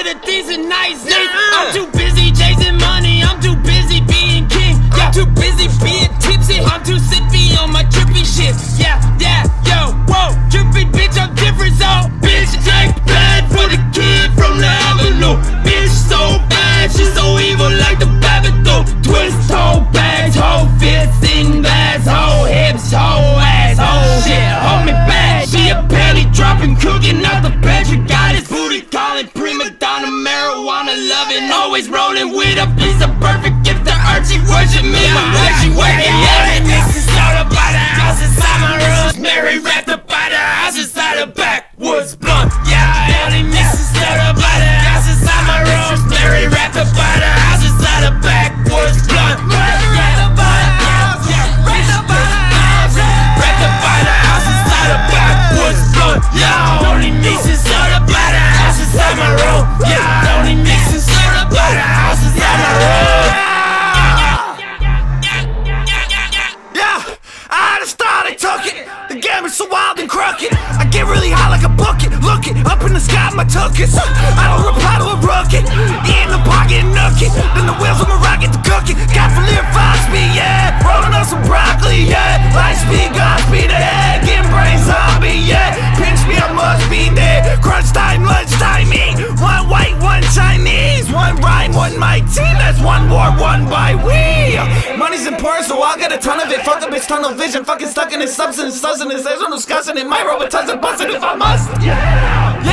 a decent night's sleep. I'm too busy chasing money, I'm too busy being king. I'm too busy being tipsy, I'm too sippy on my trippy shit. Yeah, yo, whoa, trippy bitch, I'm different, so bitch ain't bad for the kid from the avenue. Bitch so bad, she's so evil like the Babadook. Twist toe bags, whole fits in glass, whole hips, whole ass, whole shit, hold me back. She a belly dropping, cooking out the pantry, got his booty calling, prima donna, marijuana loving, always rolling with a piece of perfect gift to earth. She worship me, but when she working, yeah, this is all about the house inside my room. Mary wrapped up by the house inside the backwoods blunt. Yeah, only mix is all about the house inside my room. Mary wrapped up by the house inside the backwoods blunt. Yeah, only mixing soda by the house inside my room. Yeah, only mixing soda by the house inside my room. Yeah, I just started talking. The game is so wild and crooked. I get really high like a bucket. Looking up in the sky, my tuckets. I don't reply to a rocket. In the pocket, nookie. Then the wheels on my rocket to cook it. Got from near 5 speed, yeah. Rolling up some broccoli, yeah. Light speed, God speed ahead. Getting brain zombie, yeah. Pinch me, I must be dead. Crunch time, lunchtime, eat. One white, one Chinese. One rhyme, one my team. That's one war, one by we. Money's important, so I'll get a ton of it. Fuck a bitch, tunnel vision. Fucking stuck in his substance. Sustenance, there's no discussing it. My robot tons of busting if I must. Yeah.